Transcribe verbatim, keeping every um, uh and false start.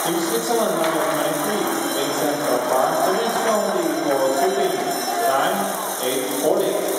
To Switzerland, number twenty-three, Vincent Alpar, the next penalty for tripping, time eight forty.